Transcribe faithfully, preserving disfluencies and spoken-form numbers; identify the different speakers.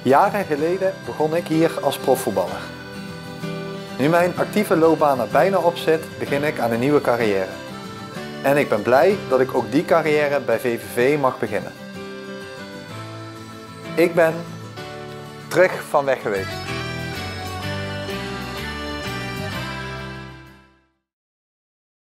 Speaker 1: Jaren geleden begon ik hier als profvoetballer. Nu mijn actieve loopbaan er bijna op zit, begin ik aan een nieuwe carrière. En ik ben blij dat ik ook die carrière bij V V V mag beginnen. Ik ben terug van weg geweest.